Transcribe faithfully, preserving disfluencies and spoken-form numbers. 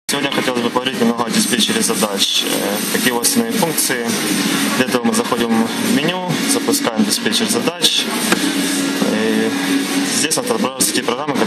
Сегодня хотелось бы поговорить немного о диспетчере задач. Какие его основные функции. Для этого мы заходим в меню, запускаем диспетчер задач. И здесь отображаются те программы,